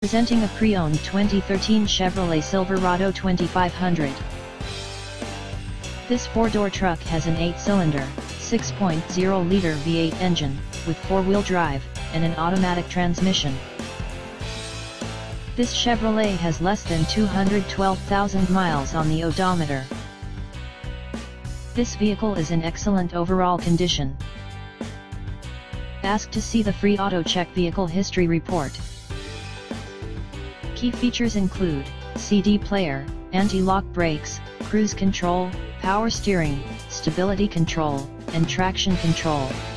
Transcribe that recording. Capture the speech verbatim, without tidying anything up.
Presenting a pre-owned twenty thirteen Chevrolet Silverado twenty-five hundred. This four-door truck has an eight-cylinder, six point oh liter V eight engine, with four-wheel drive, and an automatic transmission. This Chevrolet has less than two hundred twelve thousand miles on the odometer. This vehicle is in excellent overall condition. Ask to see the free AutoCheck Vehicle History Report. Key features include C D player, anti-lock brakes, cruise control, power steering, stability control, and traction control.